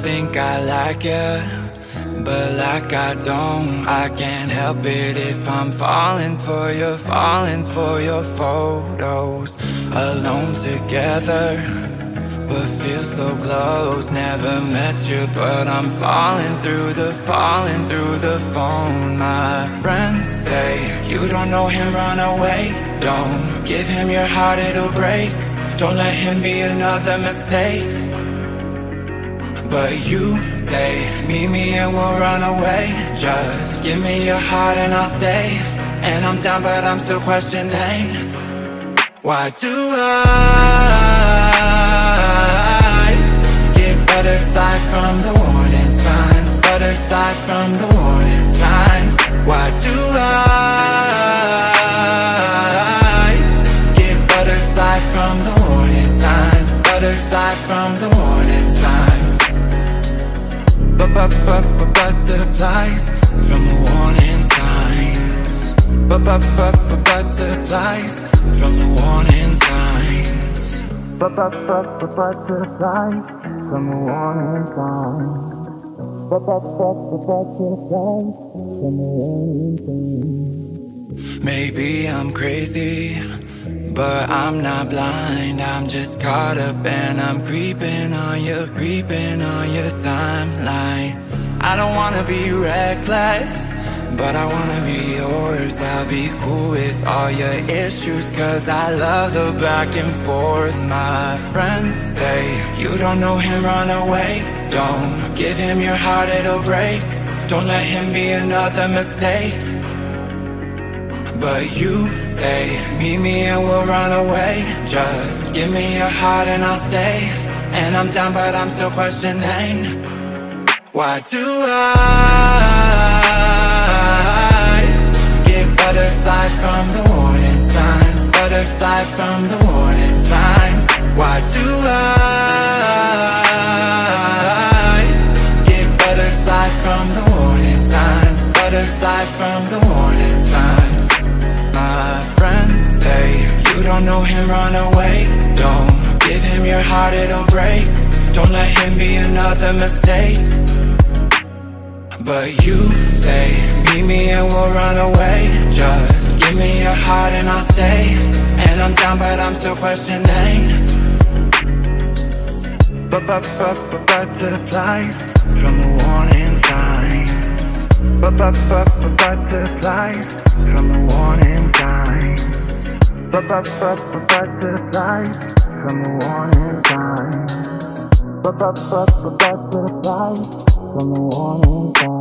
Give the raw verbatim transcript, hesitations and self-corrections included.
think I like you, but like I don't. I can't help it if I'm falling for you, falling for your photos. Alone together, but feel so close. Never met you, but I'm falling through the, falling through the phone. My friends say, you don't know him, run away. Don't give him your heart, it'll break. Don't let him be another mistake. But you say, meet me and we'll run away. Just give me your heart and I'll stay. And I'm down but I'm still questioning, why do I get butterflies from the warning signs? Butterflies from the warning signs. Why do I get butterflies from the warning signs? Butterflies from the warning signs. Butterflies from the warning signs. Butterflies from the warning signs. Butterflies from the warning signs. Maybe I'm crazy, but I'm not blind. I'm just caught up and I'm creeping on you, creeping on your timeline. I don't wanna be reckless, but I wanna be yours. I'll be cool with all your issues, cause I love the back and forth. My friends say, you don't know him, run away. Don't give him your heart, it'll break. Don't let him be another mistake. But you say, meet me and we'll run away. Just give me your heart and I'll stay. And I'm down but I'm still questioning, why do I get butterflies from the warning signs? Butterflies from the warning signs. Why do I get butterflies from the warning signs? Butterflies from the warning signs. My friends say, you don't know him, run away. Don't give him your heart, it'll break. Don't let him be another mistake. But you say, meet me and we'll run away. Just give me your heart and I'll stay. And I'm down but I'm still questioning. Butterflies from the warning signs. Butterflies from the warning signs. Butterflies from the warning signs. Butterflies from the warning signs.